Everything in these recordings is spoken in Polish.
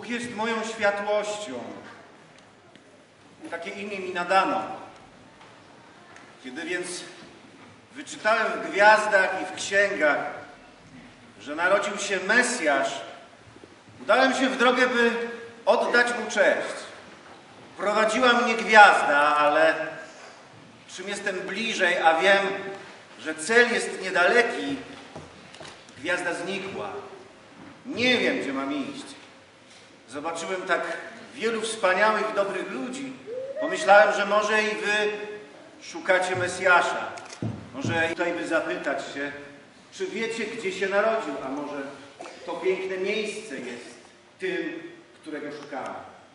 Bóg jest moją światłością. Takie imię mi nadano. Kiedy więc wyczytałem w gwiazdach i w księgach, że narodził się Mesjasz, udałem się w drogę, by oddać mu cześć. Prowadziła mnie gwiazda, ale czym jestem bliżej, a wiem, że cel jest niedaleki, gwiazda znikła. Nie wiem, gdzie mam iść. Zobaczyłem tak wielu wspaniałych, dobrych ludzi. Pomyślałem, że może i wy szukacie Mesjasza. Może tutaj by zapytać się, czy wiecie, gdzie się narodził, a może to piękne miejsce jest tym, którego szukamy.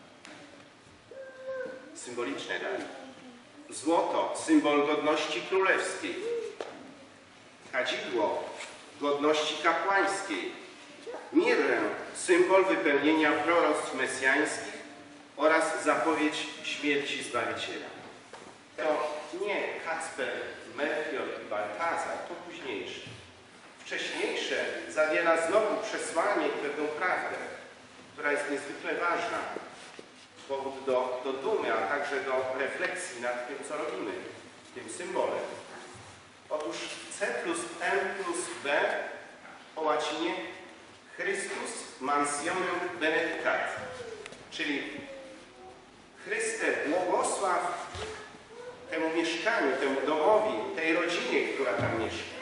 Symboliczne dar. Złoto, symbol godności królewskiej. Kadzidło, godności kapłańskiej. Mirrę, symbol wypełnienia proroctw mesjańskich oraz zapowiedź śmierci Zbawiciela. To nie Kacper, Melchior i Baltazar, to późniejsze. Wcześniejsze zawiera znowu przesłanie i pewną prawdę, która jest niezwykle ważna. Powód do dumy, a także do refleksji nad tym, co robimy, tym symbolem. Otóż C plus M plus B po łacinie Christus mansionem benedicat, czyli Chryste błogosław temu mieszkaniu, temu domowi, tej rodzinie, która tam mieszka.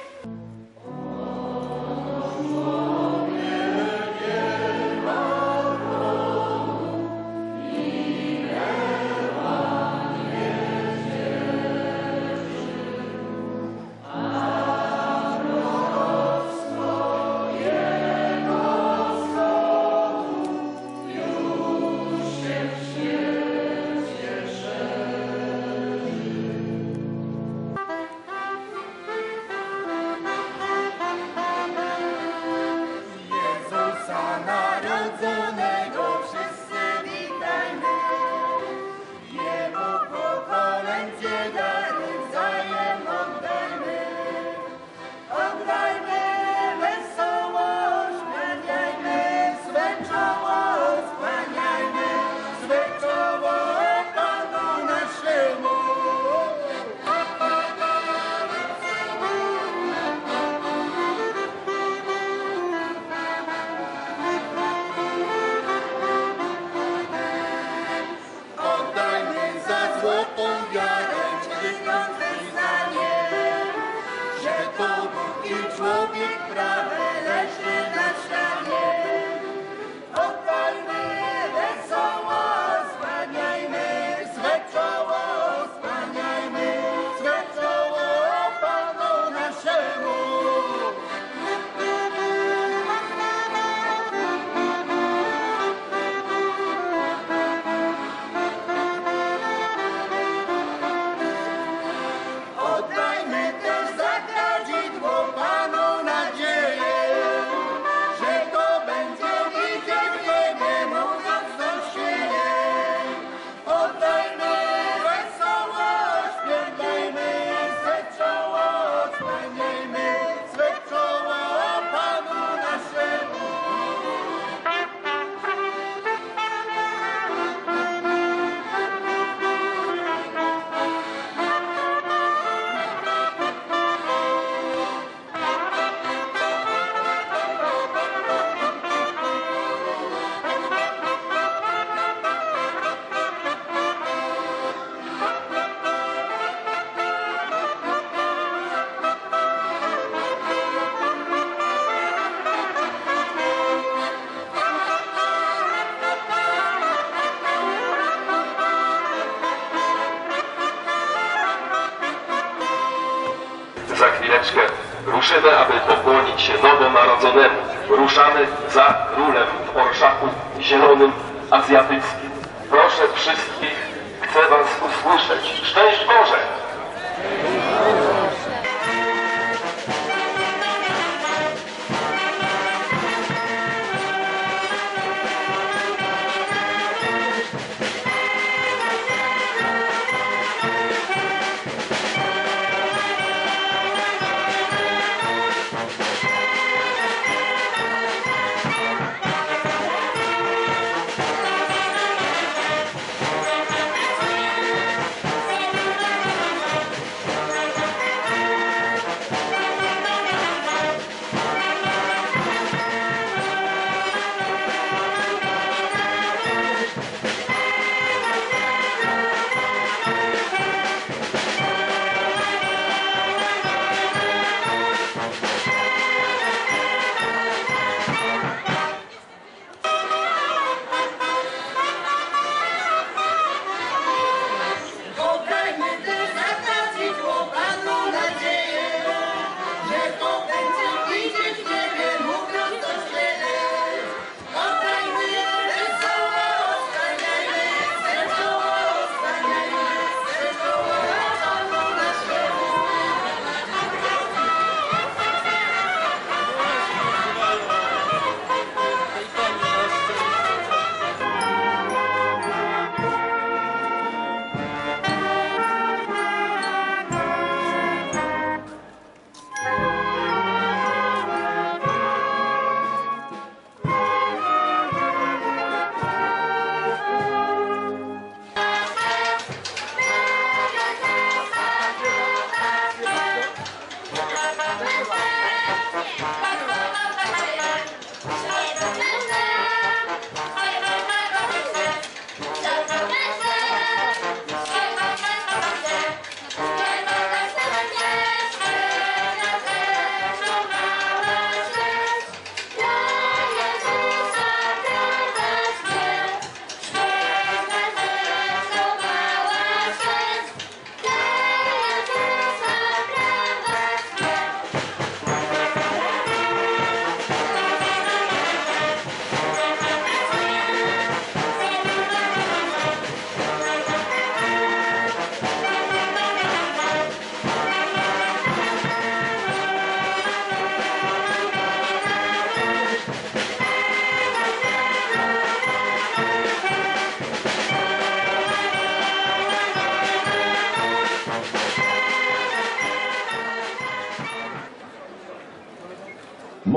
Za chwileczkę ruszymy, aby pokłonić się nowonarodzonemu. Ruszamy za królem w orszaku zielonym azjatyckim. Proszę wszystkich, chcę was usłyszeć. Szczęść Boże!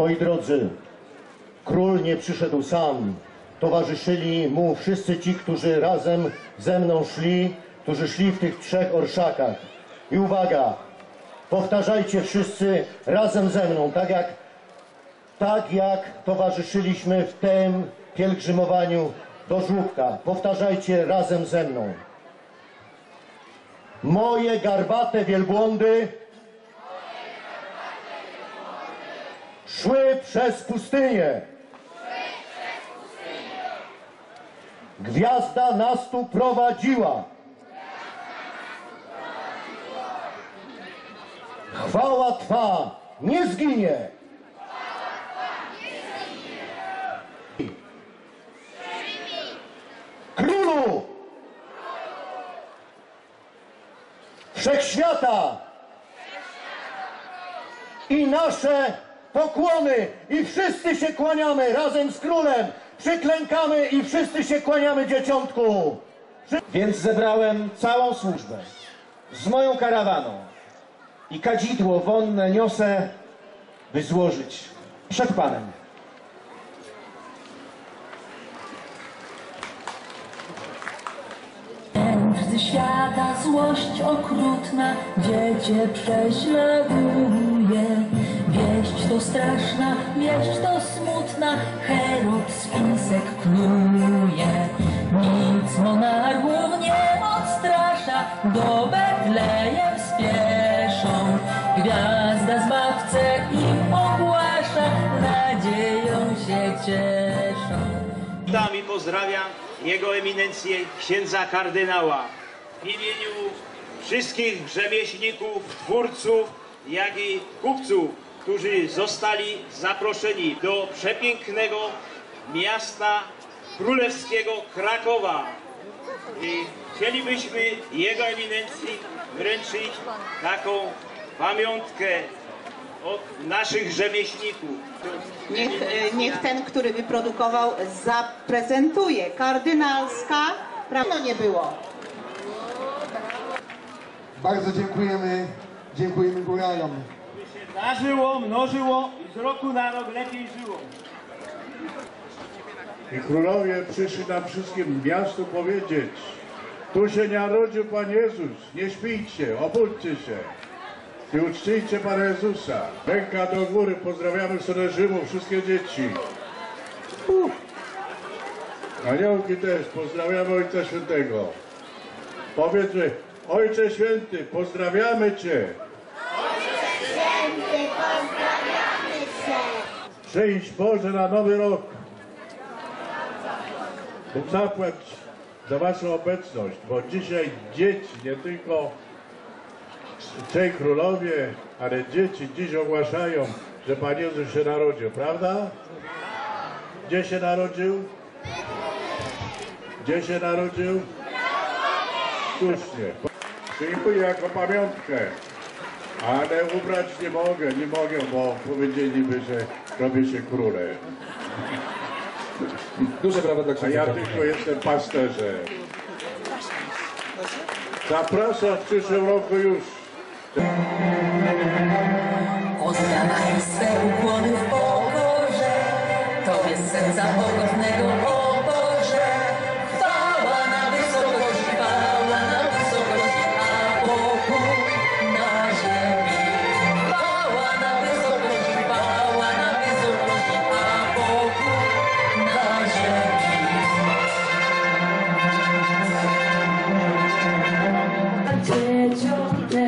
Moi drodzy, król nie przyszedł sam. Towarzyszyli mu wszyscy ci, którzy razem ze mną szli, którzy szli w tych 3 orszakach. I uwaga, powtarzajcie wszyscy razem ze mną, tak jak towarzyszyliśmy w tym pielgrzymowaniu do żłóbka. Powtarzajcie razem ze mną. Moje garbate wielbłądy szły przez pustynię. Gwiazda nas tu prowadziła. Chwała Twa nie zginie. Królu Wszechświata i nasze pokłony i wszyscy się kłaniamy razem z królem, przyklękamy i wszyscy się kłaniamy dzieciątku. Więc zebrałem całą służbę z moją karawaną i kadzidło wonne niosę, by złożyć przed Panem. Mędrcy świata złość okrutna dziecię prześladuje. Wieść to straszna, wieść to smutna, Herod spisek kluje. Nic monarchów nie odstrasza, do Betlejem spieszą. Gwiazda Zbawcę im ogłasza, nadzieją się cieszą. Witam i pozdrawiam Jego Eminencję księdza kardynała w imieniu wszystkich rzemieślników, twórców, jak i kupców, którzy zostali zaproszeni do przepięknego miasta królewskiego Krakowa. I chcielibyśmy Jego Eminencji wręczyć taką pamiątkę od naszych rzemieślników. Niech ten, który wyprodukował, zaprezentuje. Kardynalska, prawda nie było. Bardzo dziękujemy góralom. By się darzyło, mnożyło i z roku na rok lepiej żyło. I królowie przyszli nam wszystkim miastu powiedzieć: tu się narodził Pan Jezus, nie śpijcie, obudźcie się i uczcijcie Pana Jezusa. Ręka do góry, pozdrawiamy z Rzymu wszystkie dzieci. Aniołki też, pozdrawiamy Ojca Świętego. Powiedzmy: Ojcze Święty, pozdrawiamy Cię. Ojcze Święty, pozdrawiamy Cię. Przyjdź Boże na nowy rok. Bóg zapłać za Waszą obecność, bo dzisiaj dzieci, nie tylko trzej królowie, ale dzieci dziś ogłaszają, że Pan Jezus się narodził, prawda? Gdzie się narodził? Gdzie się narodził? Słusznie. Przyjmuję jako pamiątkę, ale ubrać nie mogę, bo powiedzieliby, że robię się królem. Duże brawa dla A księdza. ja tylko jestem pasterzem. Zapraszam w przyszłym roku już. Oddawaj swe ukłony w pokorze, Tobie z serca pokornego, o Boże. Chwała na wysokości, a pokój na ziemi. Chwała na wysokości, a pokój na ziemi. Dzieciątek